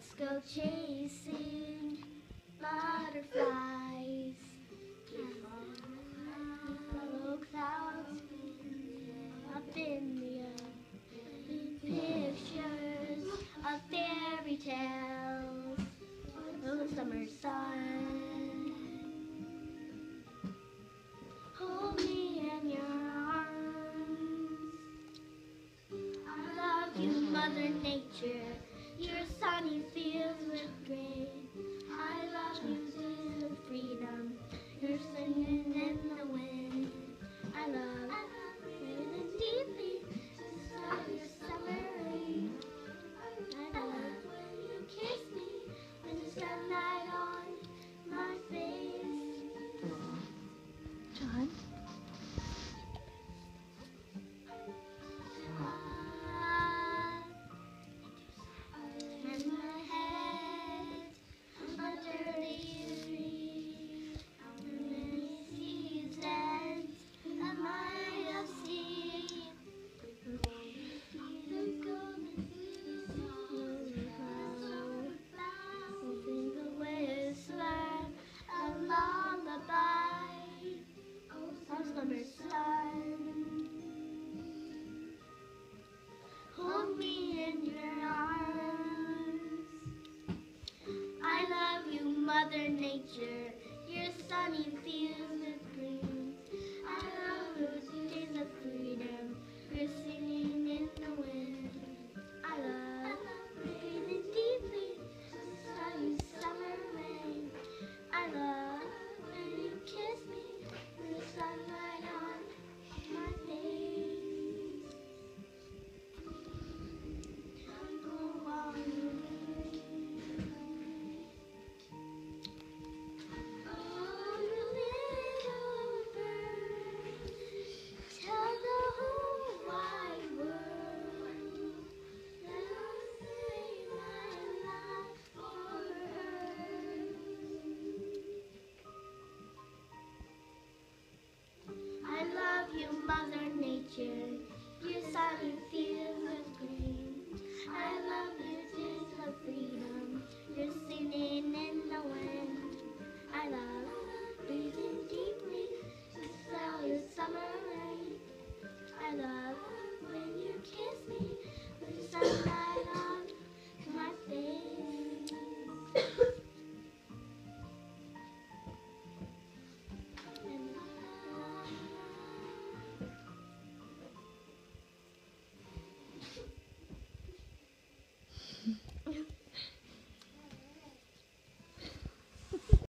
Let's go chasing butterflies. Follow clouds up in the air. Pictures of fairy tales of the summer sun. Hold me in your arms. I love you, Mother Nature. Your sunny fields with grain. I love you, to freedom. You're singing in the wind. I love